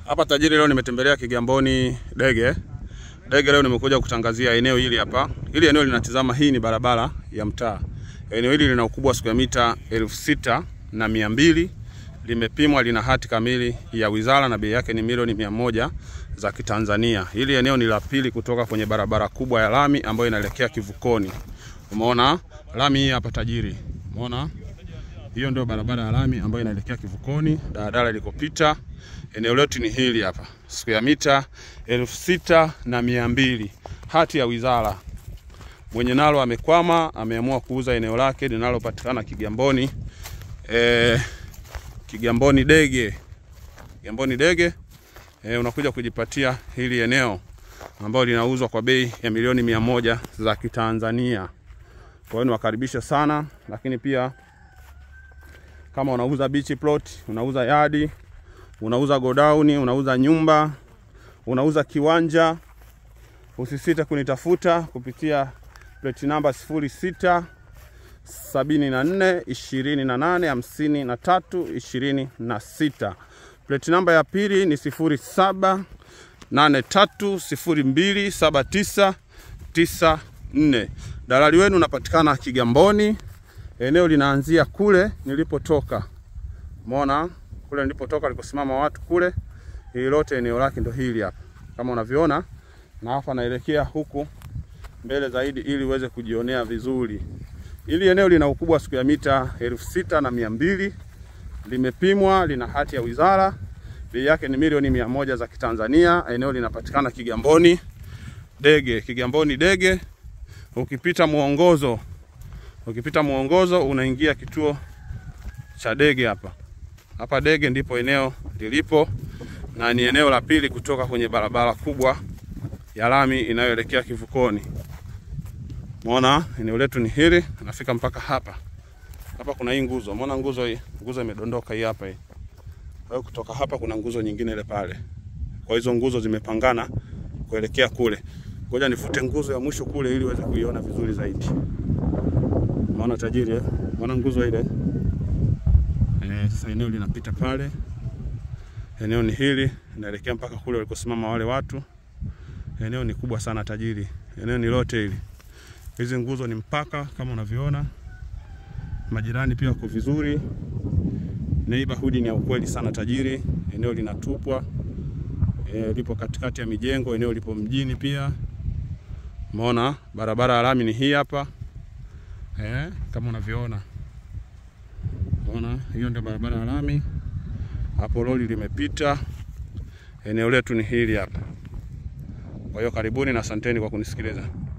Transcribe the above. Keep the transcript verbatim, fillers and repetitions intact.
Hapa tajiri, leo nimetembelea Kigamboni Dege. Dege leo nimekuja kutangazia eneo hili hapa. Hili eneo linatizama, hii ni barabara ya mtaa. Eneo hili lina ukubwa wa square mita elfu sita na mia mbili. Limepimwa, lina hati kamili ya wizara na bei yake ni milioni mia moja za Kitanzania. Hili eneo ni la pili kutoka kwenye barabara kubwa ya lami ambayo inaelekea kivukoni. Umeona lami hii hapa tajiri. Umeona? Hiyo ndio barabara ya lami ambayo inaelekea kivukoni, daladala ilikopita. Eneo letu ni hili hapa. Square mita elfu sita na mia mbili. Hati ya wizara. Mwenye nalo amekwama, ameamua kuuza eneo lake linalopatikana Kigamboni. Eh, Kigamboni Dege. Kigamboni Dege. Eh, unakuja kujipatia hili eneo ambalo linauzwa kwa bei ya milioni mia moja za Kitanzania. Kwa hiyo niwakaribisha sana, lakini pia kama unauza beach plot, unauza yadi, unauza godown, unauza nyumba, unauza kiwanja, usisite kunitafuta kupitia plate number sifuri sita sabini na nne ishirini na nane hamsini na tatu ishirini na sita. Plate number ya pili ni sifuri saba nane tatu sifuri mbili saba tisa tisa nne. Dalali wenu unapatikana Kigamboni. Eneo linaanzia kule nilipotoka. Umeona? Kule nilipotoka alikosimama watu kule. Hili lote eneo lake ndio hili hapa. Kama unavyoona, na hapa naelekea huku mbele zaidi ili uweze kujionea vizuri. Hili eneo lina ukubwa square mita elfu sita na mia mbili. Limepimwa, lina hati ya wizara. Bei yake ni milioni mia moja za Kitanzania. Eneo linapatikana Kigamboni Dege. Kigamboni Dege. Ukipita muongozo Ukipita muongozo unaingia kituo cha Dege hapa. Hapa Dege ndipo eneo lilipo, na ni eneo la pili kutoka kwenye barabara kubwa ya lami inayoelekea kivukoni. Umeona eneo letu ni hili, nafika mpaka hapa. Hapa kuna hii nguzo. Umeona nguzo hii? Nguzo imedondoka hii hapa hii. Kwa hiyo kutoka hapa kuna nguzo nyingine ile pale. Kwa hizo nguzo zimepangana kuelekea kule. Ngoja nifute nguzo ya mwisho kule ili uweze kuiona vizuri zaidi. Unaona tajiri eh? Unaona nguzo ile? Eh, sasa eneo linapita pale. Eneo ni hili, inaelekea mpaka kule walikosimama wale watu. Eneo ni kubwa sana tajiri. Eneo ni lote hili. Hizi nguzo ni mpaka kama unavyoona. Majirani pia wako vizuri. Neighborhood ni ya ukweli sana tajiri. Eneo linatupwa. Eh, lipo katikati ya mijengo, eneo lipo mjini pia. Umeona barabara ya lami ni hii hapa. Eh, kama unavyoona. Unaona hiyo ndio barabara ya lami. Hapo lori limepita. Eneo letu ni hili hapa. Kwa hiyo karibuni na asanteni kwa kunisikiliza.